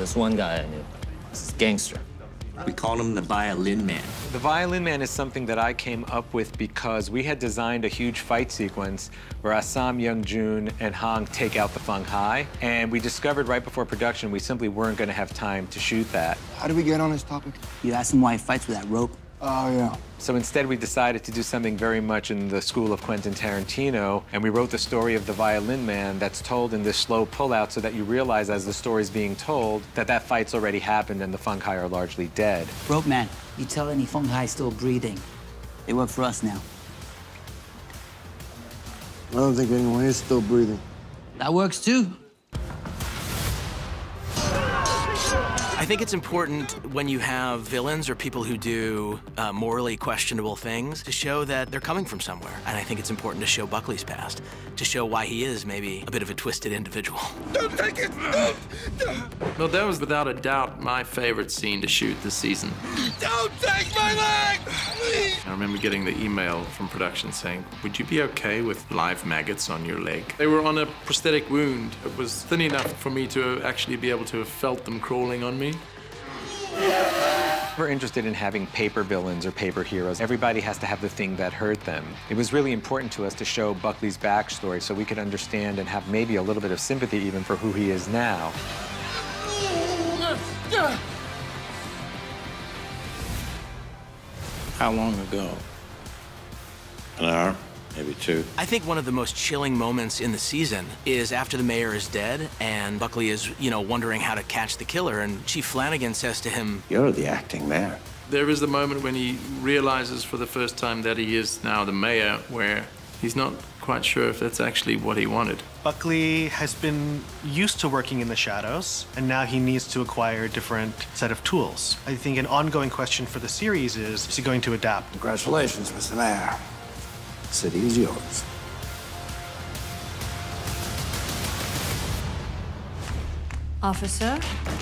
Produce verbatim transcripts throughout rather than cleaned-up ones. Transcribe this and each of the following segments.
There's one guy I knew. This is gangster. We call him the Violin Man. The Violin Man is something that I came up with because we had designed a huge fight sequence where Assam, Young-Joon, and Hong take out the Feng Hai, and we discovered right before production we simply weren't going to have time to shoot that. How did we get on this topic? You asked him why he fights with that rope. Oh, yeah. So instead, we decided to do something very much in the school of Quentin Tarantino, and we wrote the story of the Violin Man that's told in this slow pullout so that you realize as the story's being told that that fight's already happened and the Feng Hai are largely dead. Rope Man, you tell any Feng Hai still breathing. They work for us now. I don't think anyone is still breathing. That works too. I think it's important when you have villains or people who do uh, morally questionable things to show that they're coming from somewhere. And I think it's important to show Buckley's past, to show why he is maybe a bit of a twisted individual. Don't take it! Don't! Don't. Well, that was without a doubt my favorite scene to shoot this season. Don't take my leg! Please! I remember getting the email from production saying, would you be okay with live maggots on your leg? They were on a prosthetic wound. It was thin enough for me to actually be able to have felt them crawling on me. We're interested in having paper villains or paper heroes. Everybody has to have the thing that hurt them. It was really important to us to show Buckley's backstory so we could understand and have maybe a little bit of sympathy even for who he is now. How long ago? An hour? Maybe two. I think one of the most chilling moments in the season is after the mayor is dead and Buckley is, you know, wondering how to catch the killer, and Chief Flanagan says to him, You're the acting mayor. There is the moment when he realizes for the first time that he is now the mayor, where he's not quite sure if that's actually what he wanted. Buckley has been used to working in the shadows, and now he needs to acquire a different set of tools. I think an ongoing question for the series is, is he going to adapt? Congratulations, Mister Mayor. The city is yours. Officer?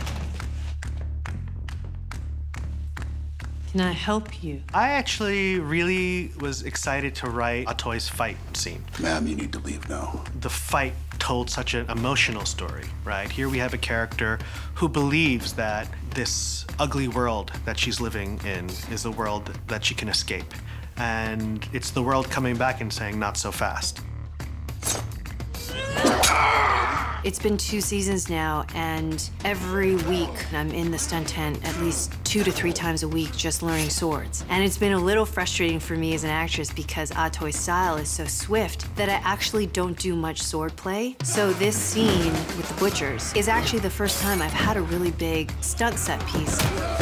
Can I help you? I actually really was excited to write Atoy's fight scene. Ma'am, you need to leave now. The fight told such an emotional story, right? Here we have a character who believes that this ugly world that she's living in is a world that she can escape. And it's the world coming back and saying, not so fast. It's been two seasons now, and every week I'm in the stunt tent at least two to three times a week just learning swords. And it's been a little frustrating for me as an actress because Atoy's style is so swift that I actually don't do much sword play. So this scene with the butchers is actually the first time I've had a really big stunt set piece.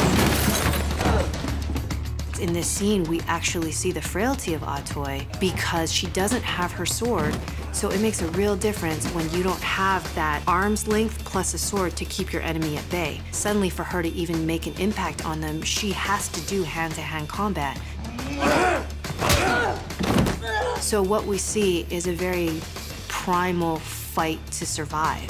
In this scene, we actually see the frailty of Atoy because she doesn't have her sword, so it makes a real difference when you don't have that arm's length plus a sword to keep your enemy at bay. Suddenly, for her to even make an impact on them, she has to do hand-to-hand combat. So what we see is a very primal fight to survive.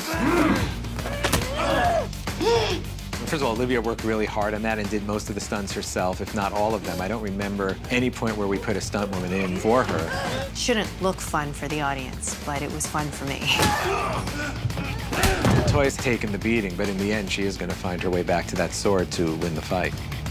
First of all, Olivia worked really hard on that and did most of the stunts herself, if not all of them. I don't remember any point where we put a stunt woman in for her. Shouldn't look fun for the audience, but it was fun for me. Toy's taken the beating, but in the end, she is going to find her way back to that sword to win the fight.